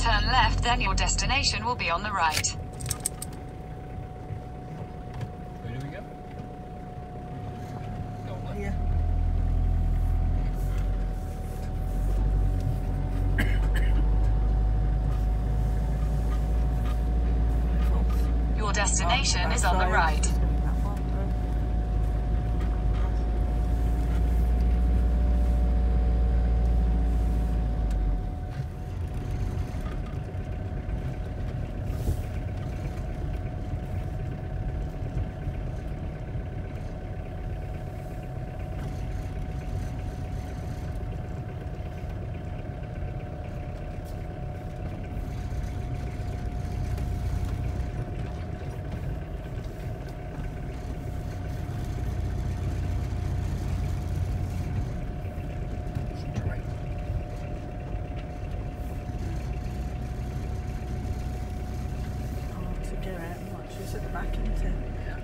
Turn left, then your destination will be on the right. Where do we go? Yeah. Your destination is on the right. At the back, isn't it? Yeah.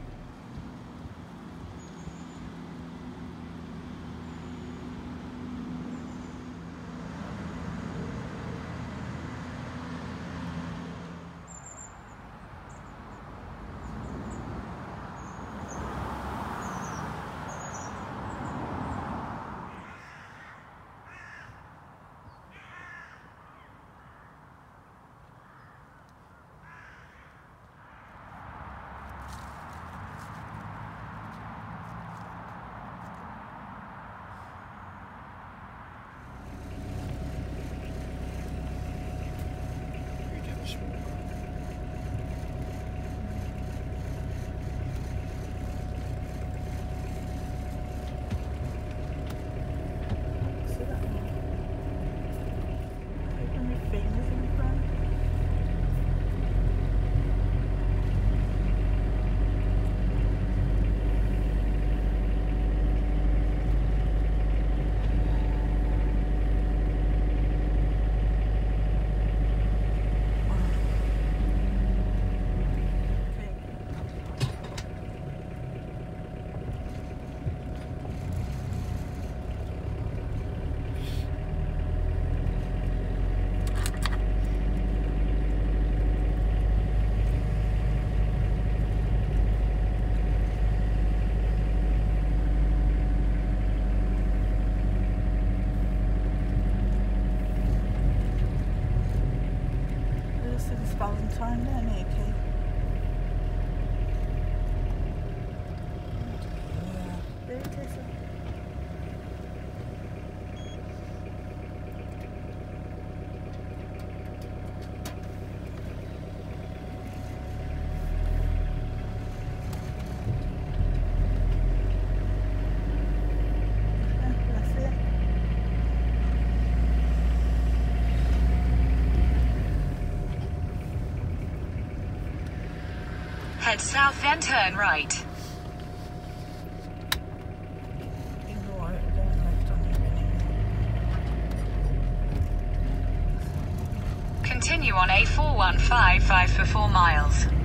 Valentine there, Nikki. Yeah. There it is. Head south, then turn right. Continue on A4155 for 4 miles.